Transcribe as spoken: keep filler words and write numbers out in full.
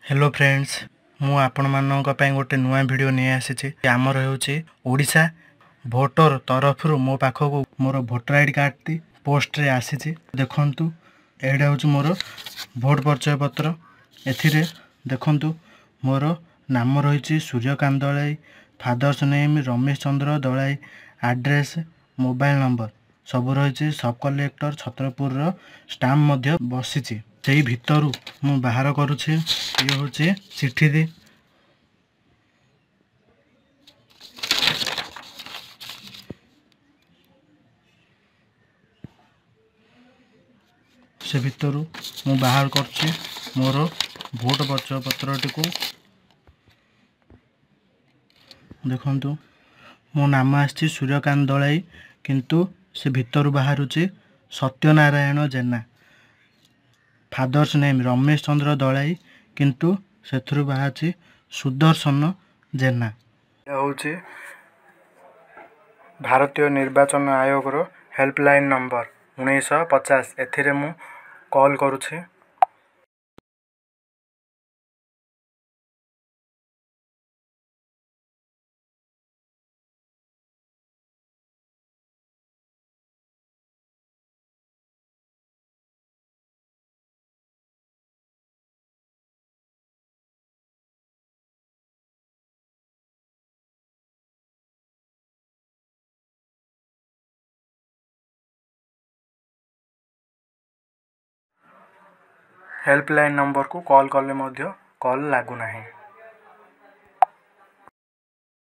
Hello friends, मु आपण मानक पई गोटे नुआ वीडियो नहीं आसी। आमर होची ओडिशा भोटर तरफ मो पाखक मोर भोटर आईडी कार्ड टी पोस्ट रे आसी। देखंतु एडा होची मोर भोट परिचय पत्र। एथिरे देखंतु मोर नाम रही Suryakant Dalai, father's name Ramesh Chandra Dalai, address mobile number सब रही। सब कलेक्टर छत्रपुर रो स्टाम्प मध्य बसी। से भितर मु बाहर करुछे। ये होचे चिट्ठी दे से भितर मु बाहर करछे मोर भोट परिचय पत्रटी को। देखंतु मो नाम आछि सूर्यकांत दलाई, किंतु से भितर बाहरुचे सत्यनारायण जेना। फादर्स नेम रमेश चंद्र दलाई, किंतु सेथुरु बाहाछि सुदर्शन जेना। होछि भारतीय निर्वाचन आयोग रो हेल्पलाइन नंबर उन्नीस पचास। एथिरे मु कॉल करुछि। हेल्पलाइन नंबर को कॉल कले मध्य कॉल लागु नाही।